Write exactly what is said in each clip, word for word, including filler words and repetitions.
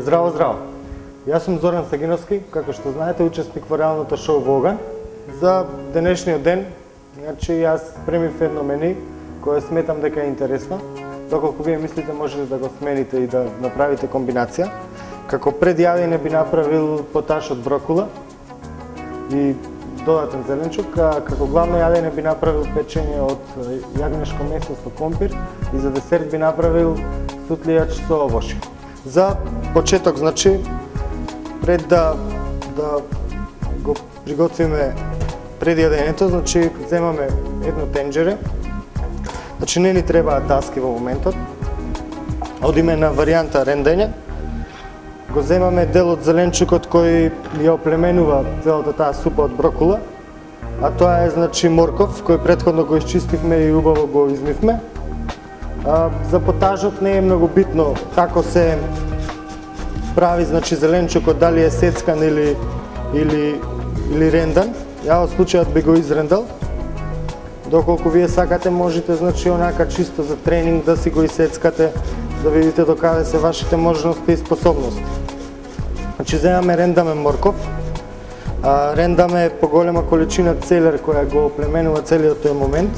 Здраво, здраво! Јас сум Зоран Сагиновски, како што знаете, учесник во реалното шоу во Оган. За денешниот ден, значи јас премив едно мени кое сметам дека е интересно. Доколку вие мислите, можете да го смените и да направите комбинација. Како предјавење би направил поташ од брокула и додатен зеленчук, а како главно јадење би направил печење од јагнешко месо со компир и за десерт би направил сутлијач со овошје. За почеток, значи, пред да, да го приготвиме предјадењето, значи, земаме едно тенџере. Значи, не ни требаат даски во моментот. Одиме на варијанта рендење. Го земаме дел од зеленчукот кој ја оплеменува целата таа супа од брокула, а тоа е, значи, морков, кој претходно го исчистивме и убаво го измивме. А, за потажот не е многу битно како се прави, значи, зеленчукот, дали е сецкан или, или, или рендан. Ја во случајот би го изрендал. Доколку вие сакате, можете, значи, онака чисто за тренинг да си го исецкате, да видите докаде се вашите можности и способности. Значи, земаме, рендаме морков, а, рендаме поголема количина целер која го оплеменува целиот тој момент.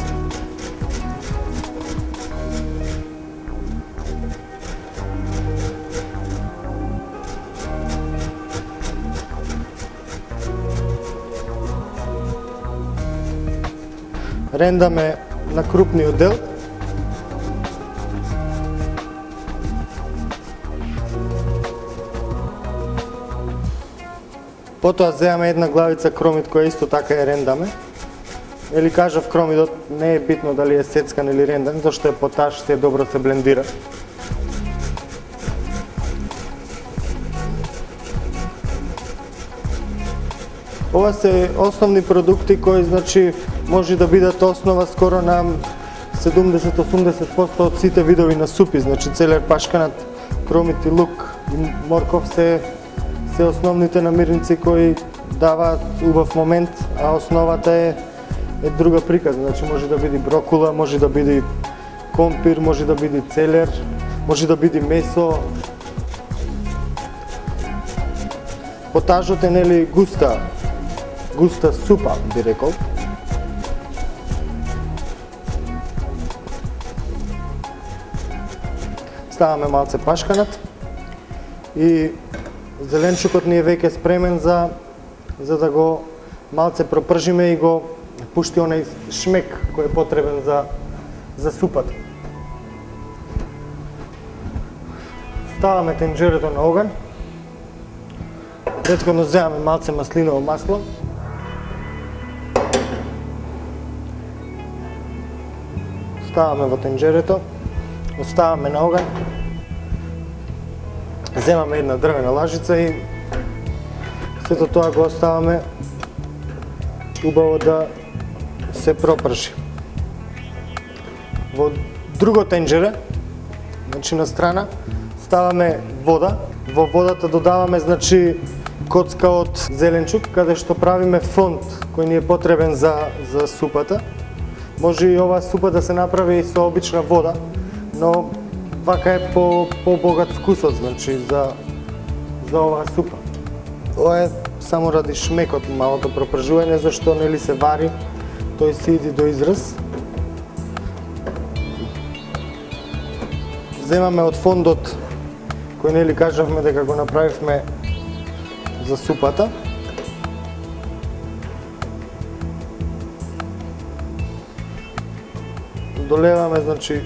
Рендаме на крупниот дел. Потоа земаме една главица кромит која исто така ја рендаме. Или кажав, кромидот не е битно дали е сецкан или рендан, зашто е поташ, се добро се блендира. Ова се основни продукти кои, значи, може да бидат основа скоро на седумдесет до осумдесет проценти од сите видови на супи, значи целер, пашканат, кромит и лук и морков се се основните намирници кои даваат убав момент, а основата е е друга приказна, значи може да биде брокула, може да биде компир, може да биде целер, може да биде месо. Потажот е, нели, густа, густа супа, би рекол. Ставаме малце пашканат и зеленчукот ни е веќе спремен за за да го малце пропржиме и го пушти онај шмек кој е потребен за за супата. Ставаме тенџерето на оган. Претходно земаме малце маслиново масло. Ставаме во тенџерето, оставаме на оган. Земаме една дрвена лажица и сето тоа го оставаме убаво да се пропрши. Во друго тенџере, значи на страна, ставаме вода. Во водата додаваме, значи, коцка од зеленчук, каде што правиме фонд кој ни е потребен за, за супата. Може и оваа супа да се направи со обична вода, но вака е по по-богат вкусот, значи, за за оваа супа. Ова е само ради шмекот, малото пропржување, зашто, нели, се вари, тој се иди до израз. Земаме од фондот кој, нели, кажавме дека го направивме за супата. Долеваме, значи,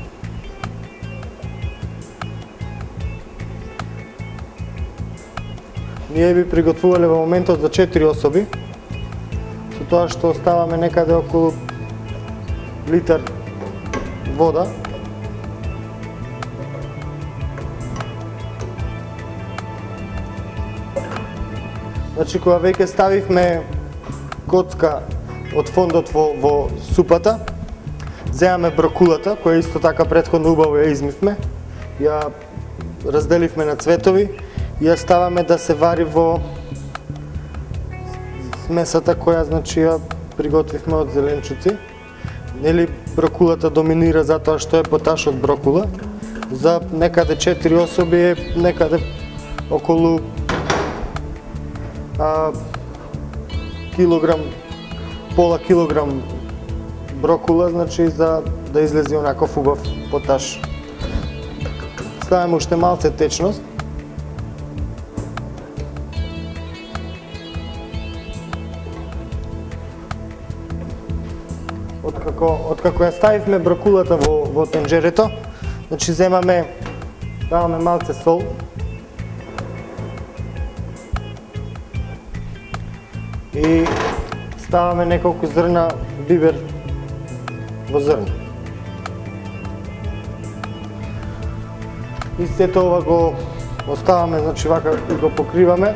ние би приготвувале во моментот за четири особи, со тоа што оставаме некаде околу литар вода. Значи, кога веќе ставивме коцка од фондот во, во супата, земаме брокулата, која исто така претходно убаво ја измивме, ја разделивме на цветови и ја ставаме да се вари во смесата која, значи, ја приготвивме од зеленчуци. Нели, брокулата доминира затоа што е поташ од брокула. За некаде четири особи е некаде околу а, килограм, пола килограм брокула, значи за да излезе онаков убав поташ. Ставаме уште малце течност. Откако, откако ја ставивме брокулата во, во тенџерето, значи земаме, даваме малце сол, и ставаме неколку зрна бибер во зрна. И сето ова го оставаме, значи вака и го покриваме.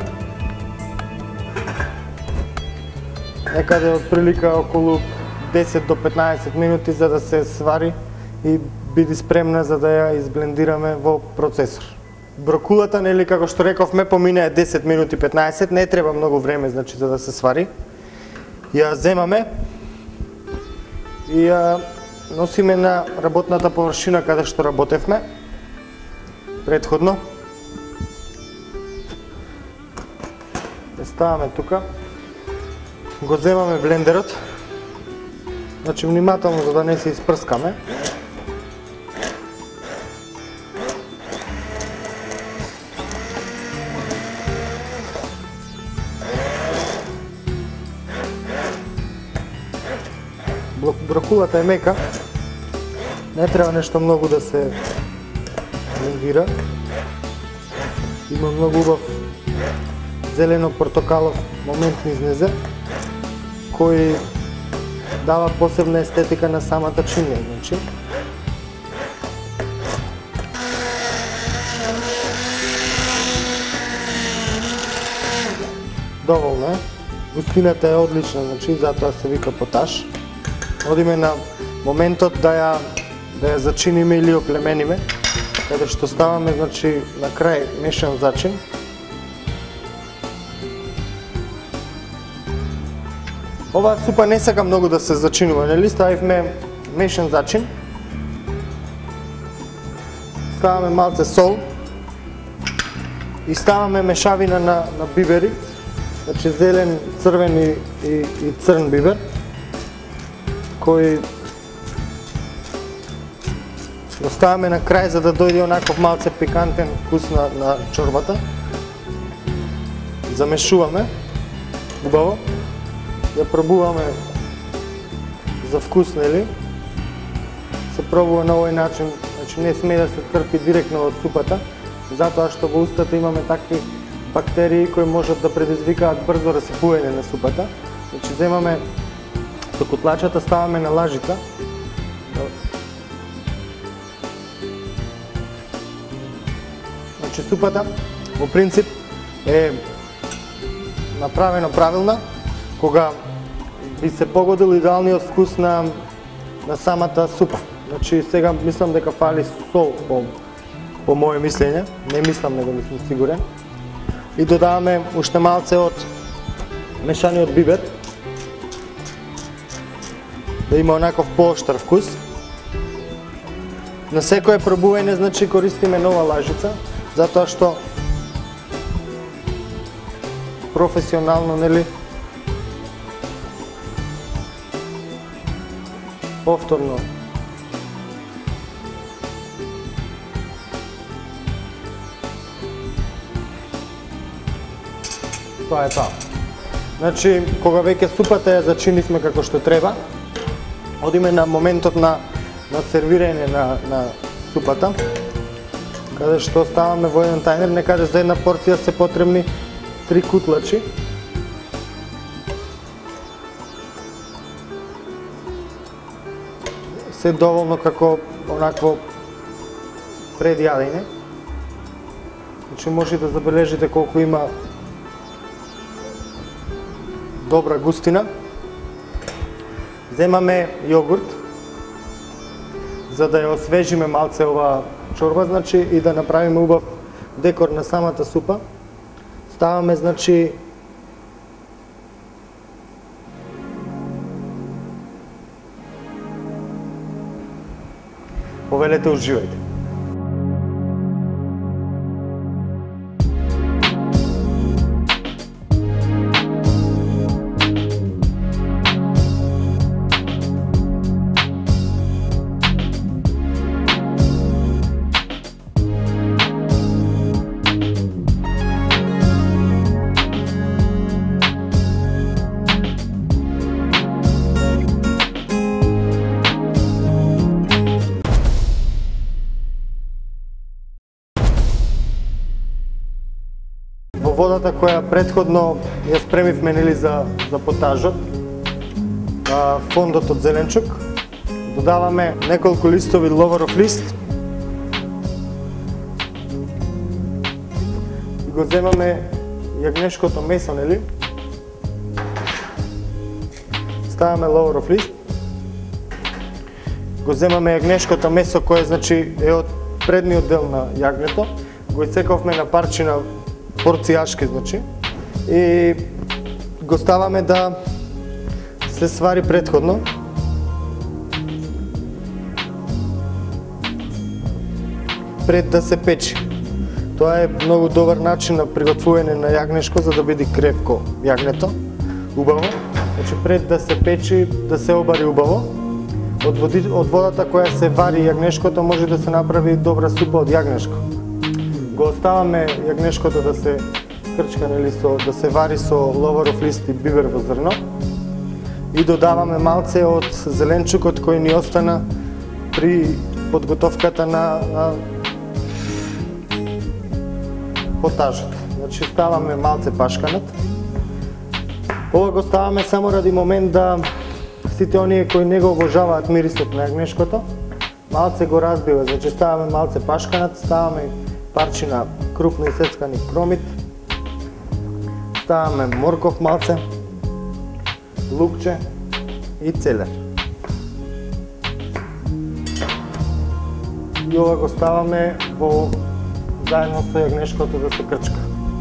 Некаде од прилика околу десет до петнаесет минути за да се свари и биде спремна за да ја изблендираме во процесор. Брокулата, нели, како што рековме, поминаа десет минути петнаесет, не треба многу време, значи, за да се свари. Ја земаме и ја носиме на работната површина каде што работевме предходно. Ја ставаме тука. Го земаме блендерот. Значи, внимателно за да не се испрскаме. Брокулата е мека, не треба нешто многу да се блендира. Има многу убав зелено-портокалов момент низнезе, кој дава посебна естетика на самата чинија, значи. Доволно е. Густината е одлична, значи, затоа се вика поташ. Одиме на моментот да ја да ја зачиниме или оплемениме, каде што ставаме, значи, на крај мешан зачин. Оваа супа не сака многу да се зачинува, нели? Ставивме мешан зачин. Ставаме малце сол и ставаме мешавина на, на бибери, значи зелен, црвен и, и, и црн бибер, кој го ставаме на крај за да дојде онаков малце пикантен вкус на, на чорбата. Замешуваме убаво. Ја пробуваме за вкус, нели? Се пробува на овој начин, значи не сме да се трпи директно од супата, затоа што во устата имаме такви бактерии кои можат да предизвикаат брзо расипување на супата. Значи земаме со котлачата, ставаме на лажица. Значи супата во принцип е направено правилна, кога би се погодил идеалниот вкус на на самата супа. Значи сега мислам дека фали сол по по моје мислење, не мислам него не сум сигурен. И додаваме уште малце од мешаниот бибер, да има онаков пооштар вкус. На секое пробување, значи, користиме нова лажица, затоа што професионално, нели, повторно тоа е тоа. Значи, кога веќе супата ја зачинивме како што треба, одиме на моментот на на сервирање на на супата, каде што ставаме во еден тајнер, некаде за една порција се потребни три кутлачи. Се доволно како онакво предјадење. Значи може да забележите колку има добра густина. Земаме јогурт за да ја освежиме малце ова чорба, значи, и да направиме убав декор на самата супа. Ставаме, значи, повелете, уживајте. водата која претходно ја спремивме нели за за потажот, фондот од зеленчук, додаваме неколку листови ловоров лист и го земаме јагнешкото месо, нели? Ставаме ловоров лист, го земаме јагнешкото месо кое значи е од предниот дел на јагнето, го исекавме на парчина порцијашки, значи, и го ставаме да се свари претходно. Пред да се печи. Тоа е многу добар начин на приготвување на јагнешко за да биде крепко јагнето, убаво. Значи пред да се печи, да се обари убаво. Од, води, од водата која се вари јагнешкото може да се направи добра супа од јагнешко. Го оставаме јагнешкото да се крчка, нели, со, да се вари со ловоров лист и биберово зрно и додаваме малце од зеленчукот кој ни остана при подготовката на, на потажот. Значи ставаме малце пашканат. Ова го ставаме само ради момент да сите оние кои не го обожаваат мирисот на јагнешкото, малце го разбива. Значи ставаме малце пашканат, ставаме парчина крупно исецкани кромит, ставаме морков малце, лукче и целер. И ова го ставаме во заедно со јагнешкото да се крчка.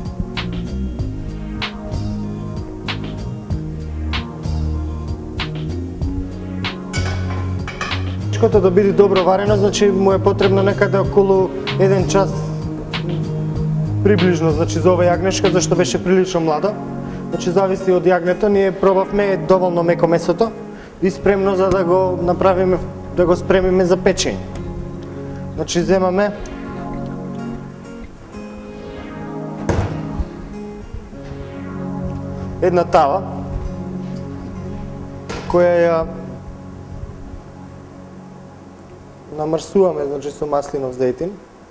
Јагнешкото да биде добро варено, значи му е потребно некаде околу еден час приближно, значи за ова јагнешка, зашто беше прилично младо. Значи зависи од јагнето, ние пробавме доволно меко месото и спремно за да го направиме, да го спремиме за печење. Значи земаме една тава која ја намрсуваме, значи со маслинов зејтин.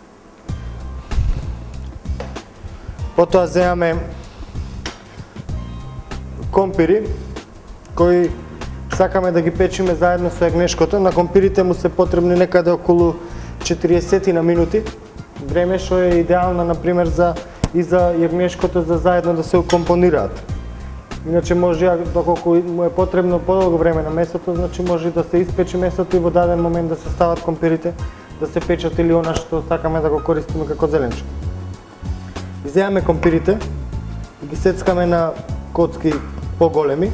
Потоа земаме компири кои сакаме да ги печиме заедно со јагнешкото. На компирите му се потребни некаде околу четириесет на минути. Време што е идеално, например, за и за јагнешкото за заедно да се укомпонираат. Иначе може, доколку му е потребно подолго време на месото, значи може да се испече месото и во даден момент да се стават компирите, да се печат или она што сакаме да го користиме како зеленчук. Земаме компирите и ги сецкаме на коцки поголеми.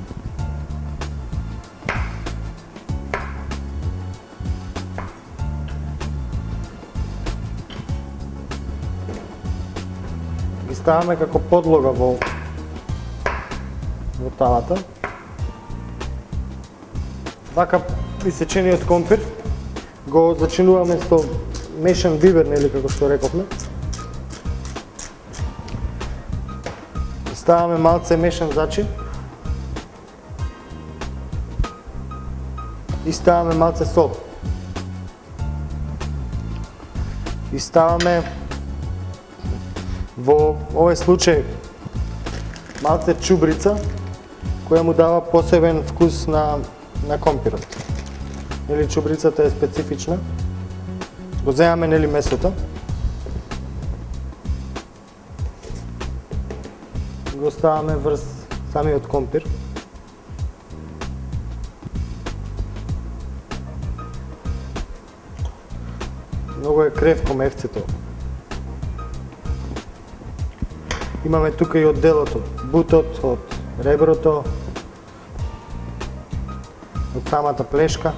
Ги ставаме како подлога во во тавата. Вака исечениот компир го зачинуваме со мешан бибер, нели како што рековме. Ставаме малце мешан зачин и ставаме малце сол. И ставаме во овој случај малце чубрица која му дава посебен вкус на, на компирот. Нели чубрицата е специфична. Го земаме, нели, месото. Го ставаме врз самиот компир. Многу е кревко мефцето. Имаме тука и од делото, бутот, од реброто, од самата плешка.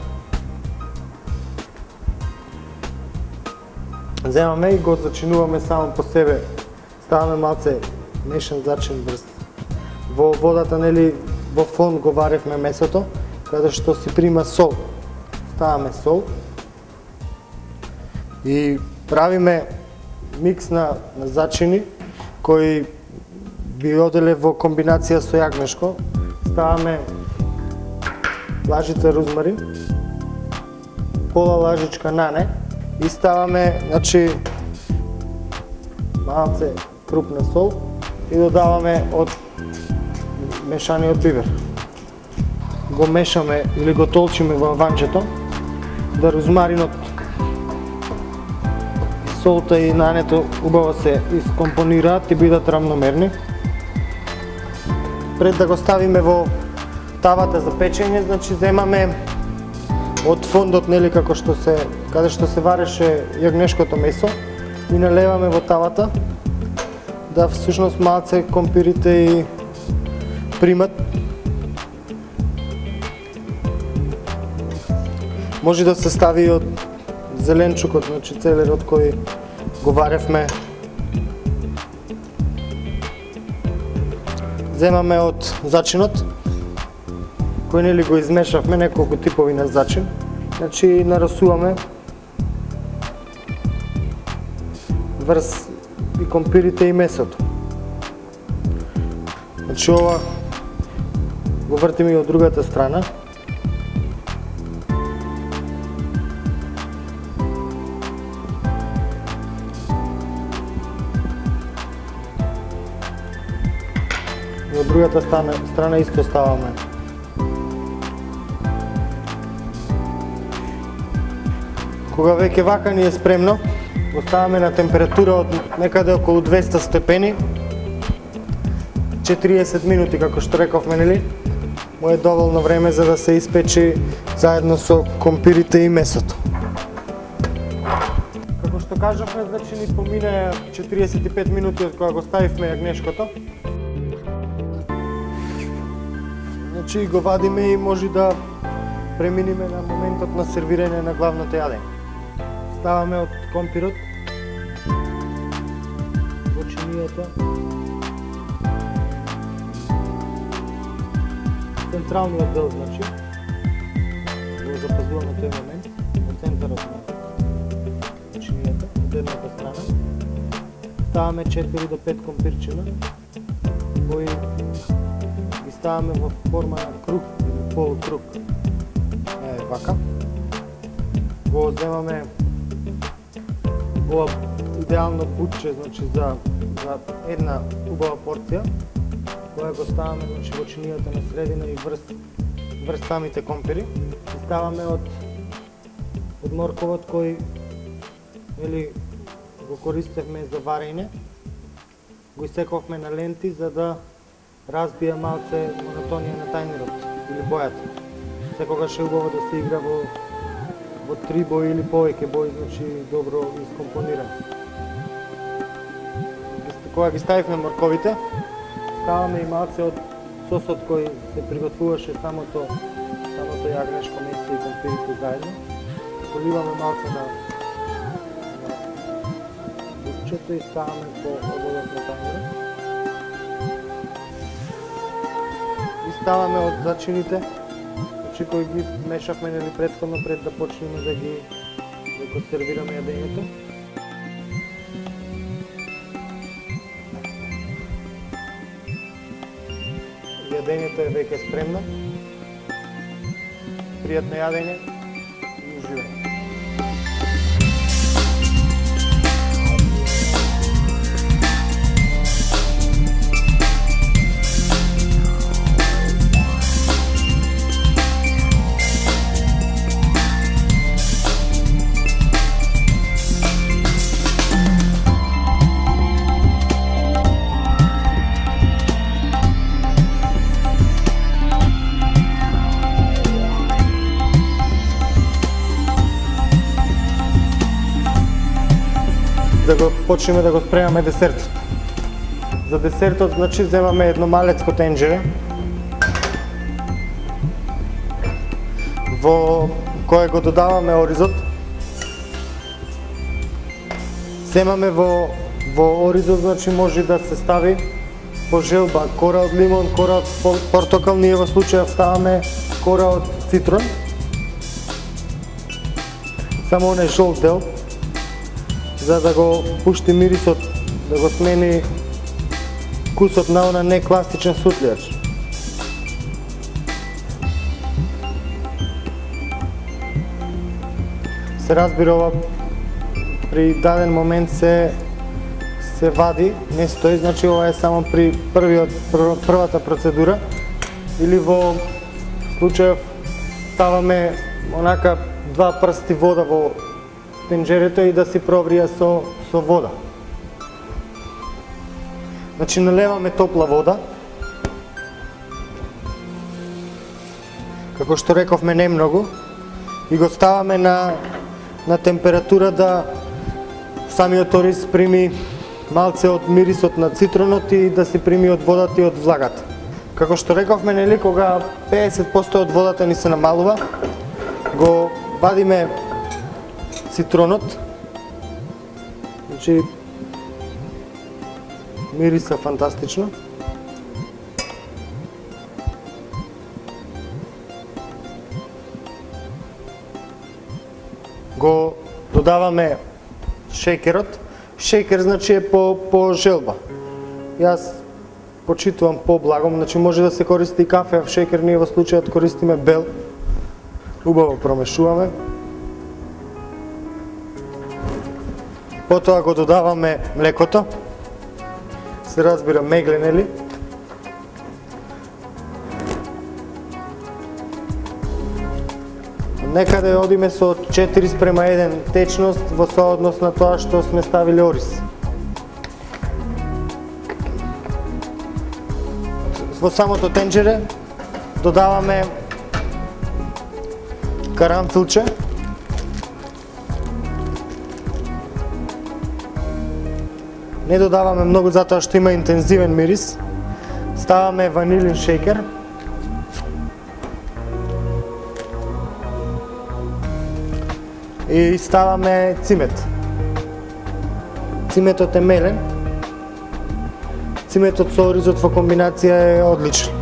Земаме и го зачинуваме само по себе. Ставаме малце мешан зачин врз. Во водата, нели, во фон го варевме месото, каде што си прима сол. Ставаме сол и правиме микс на, на зачини кои би оделе во комбинација со јагнешко. Ставаме лажица розмарин, пола лажичка нане и ставаме, значи, малце крупна сол и додаваме од мешаниот бибер. Го мешаме или го толчиме во ванчето да розмаринот, солта и нането убаво се искомпонираат и бидат рамномерни. Пред да го ставиме во тавата за печење, значи земаме од фондот, нели, како што се, каде што се вареше јагнешкото месо, и налеваме во тавата да всушност малце компирите и примат. Може да се стави од зеленчукот, значи целерот кој го варевме. Земаме од зачинот, кој нели го измешавме, неколку типови на зачин. Значи нарасуваме врз и компирите и месото. Значи ова го вртиме и од другата страна. И од другата страна, страна исто ставаме. Кога веќе вака ни е спремно, го ставаме на температура од некаде околу двеста степени, четириесет минути, како што рековме, нели? Му е доволно време за да се испечи заедно со компирите и месото. Како што кажавме, значи ни помине четириесет и пет минути од кога го ставивме јагнешкото. Значи го вадиме и може да преминиме на моментот на сервирање на главното јадење. Ставаме од компирот во чинијата, централниот дел, значи го запазуваме тој момент во центарот на чинијата, од едната страна. Ставаме четири до пет компирчина кои ги ставаме во форма на круг или полукруг. Е, вака. Го земаме ова идеално бутче, значи за, за една убава порција, која го ставаме, значи, во чинијата на средина и врз, врз самите компири. И ставаме од, од морковот кој, или, го користевме за варење, го исековме на ленти за да разбија малце монотонија на тајнерот или бојата. Секогаш е убаво да се игра во во три бои или повеќе бои, значи добро искомпониран. Кога ги ставивме морковите, ставаме и малце од сосот кој се приготвуваше самото самото јагнешко месо и компирите заедно. Поливаме малце на бутчето и ставаме по ободот на тајнерот. И ставаме од зачините, значи кои ги мешавме, нели, претходно пред да почнеме да ги да го сервираме јадењето. Јадењето е веќе спремно. Пријатно јадење и уживање. Да го почнеме да го спремаме десертот. За десертот, значи, земаме едно малецко тенџере во кое го додаваме оризот. Земаме во во оризот, значи, може да се стави по желба кора од лимон, кора од портокал, ние во случајов ставаме кора од цитрон. Само оној жолт дел, за да го пушти мирисот, да го смени вкусот на она некласичен сутлијач. Се разбира, ова при даден момент се се вади, не стои, значи ова е само при првиот, прв, првата процедура. Или во случајов ставаме онака два прсти вода во тенџерето и да си проврија со, со вода. Значи налеваме топла вода. Како што рековме, не многу. И го ставаме на, на температура да самиот ориз прими малце од мирисот на цитронот и да си прими од водата и од влагата. Како што рековме, нели, кога педесет проценти од водата ни се намалува, го вадиме цитронот. Значи мириса фантастично. Го додаваме шеќерот. Шеќер значи е по, по желба. Јас почитувам по-благом, значи може да се користи и кафеав шеќер, ние во случајот користиме бел. Убаво промешуваме. Потоа го додаваме млекото. Се разбира мегле, нели? Некаде одиме со четири спрема еден течност во сооднос на тоа што сме ставили ориз. Во самото тенџере додаваме карамфилче. Не додаваме многу затоа што има интензивен мирис. Ставаме ванилин шеќер. И ставаме цимет.Циметот е мелен.Циметот со оризот во комбинација е одличен.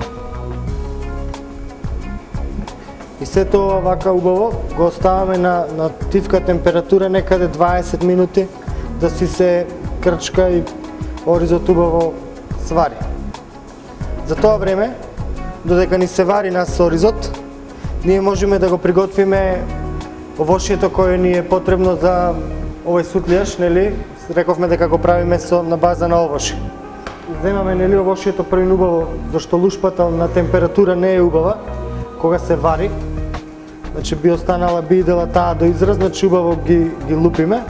И се тоа вака убаво го оставаме на, на тивка температура некаде дваесет минути да си се крчка и оризот убаво свари. За тоа време, додека ни се вари нас оризот, ние можеме да го приготвиме овошјето кое ни е потребно за овој сутлијаш, нели? Рековме дека го правиме со на база на овошје. Земаме, нели, овошјето првин убаво, зашто лушпата на температура не е убава кога се вари. Значи би останала, би идела таа до израз, значи убаво ги ги лупиме.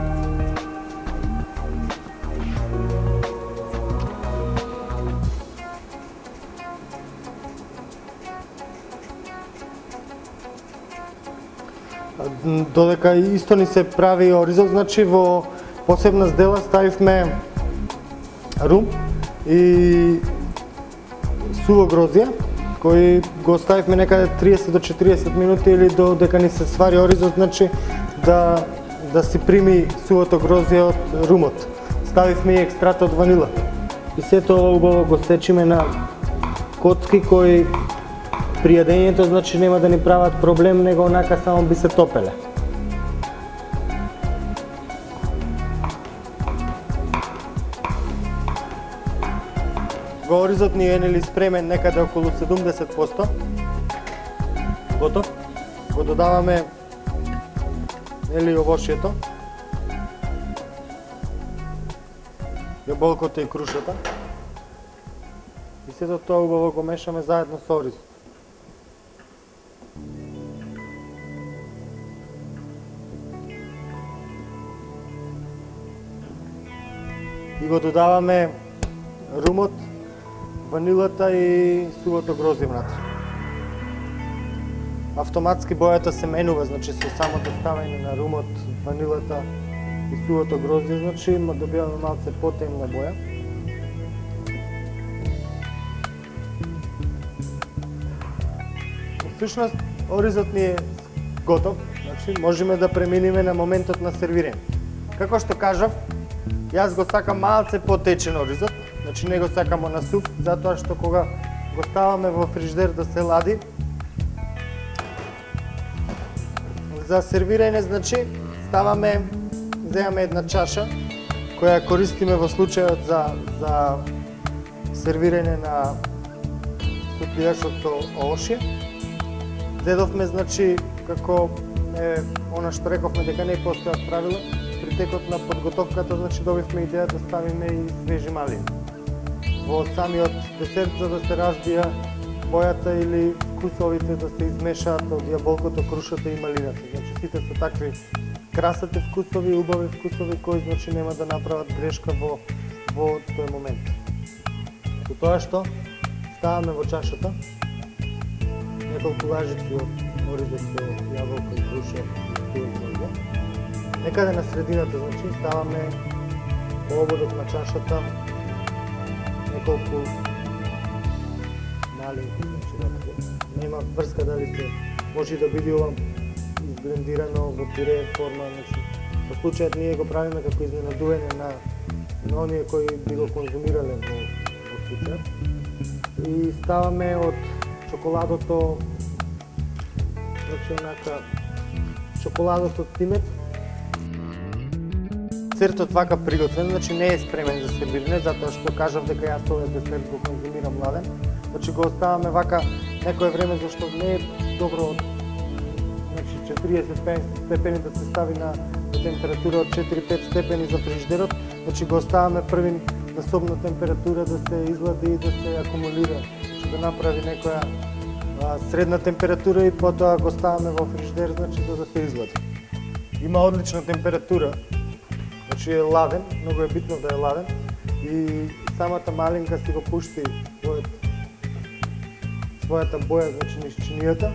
Додека исто ни се прави оризот, значи во посебна здела ставивме рум и суво грозје, кој го ставивме некаде триесет до четириесет минути или додека ни се свари оризот, значи да да си прими сувото грозје од румот. Ставивме и екстракт од ванила. И сето ова убаво го сечиме на коцки кои при јадењето, значи нема да ни прават проблем, него онака само би се топеле. Го оризот ни е, нели, спремен некаде околу седумдесет проценти. Готов. Го додаваме, нели, овошјето, јаболкото и крушата. И сето тоа убаво го мешаме заедно со оризот. И го додаваме румот, ванилата и сувото грозје внатре. Автоматски бојата се менува, значи со самото ставање на румот, ванилата и сувото грозје, значи добиваме малце потемна боја. Всушност, оризот ни е готов, значи можеме да преминиме на моментот на сервирање. Како што кажав, јас го сакам малце потечен оризот, значи не го сакамо на суп, затоа што кога го ставаме во фриждер да се лади, за сервирање, значи, ставаме, земаме една чаша, која користиме во случајот за, за сервирање на сутлијашот со овошје. Дедовме, значи, како е, она што рековме дека не постојат правила, при текот на подготовката, значи добивме идеја да ставиме и свежи малини. Во самиот десерт, за да се разбија бојата или вкусовите да се измешаат од јаболкото, крушата и малината. Значи сите се такви красати вкусови, убави вкусови кои значи нема да направат грешка во во тој момент. Со тоа што ставаме во чашата неколку лажици од оризото, јаболко и круша и измрза. Некаде на средината, значи, ставаме во ободот на чашата неколку малинки, значи, да нема врска дали се може да биде ова изблендирано во пюре форма, значи, во случајот ние го правиме како изненадување на на оние кои би го конзумирале во, во случајот. И ставаме од чоколадото, значи онака чоколадото цимет. Десертот вака приготвен, значи не е спремен за сервирање, затоа што кажав дека јас овој десерт го конзумирам ладен. Значи го оставаме вака некое време, зашто не е добро, значи четириесет степени да се стави на температура од четири-пет степени за фрижидерот. Значи го оставаме први на собна температура да се излади и да се акумулира, значи да направи некоја а, средна температура и потоа го ставаме во фрижидер, значи за да се излади. Има одлична температура, значи е ладен, многу е битно да е ладен и самата малинка си го пушти својот, својата боја, значи низ чинијата.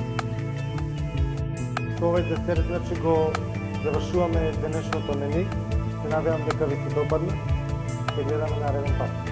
Со овој десерт, значи го завршуваме денешното мени. Се надевам дека ви се допадна. Се гледаме нареден пат.